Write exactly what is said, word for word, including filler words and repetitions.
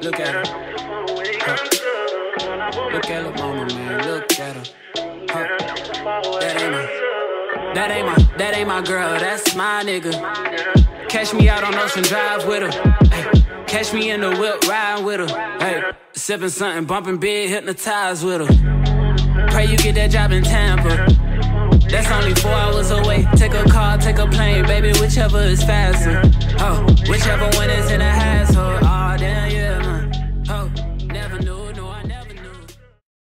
Look at her. Huh. Look at her mama, man. Look at her. Huh. That ain't my, that ain't my, that ain't my girl. That's my nigga. Catch me out on Ocean Drive with her. Ay. Catch me in the whip, riding with her. Hey, sipping something, bumping big, hypnotized with her. Pray you get that job in Tampa. That's only four hours away. Take a car, take a plane, baby, whichever is faster. Oh, whichever one is in a hassle. Oh, damn, yeah, man.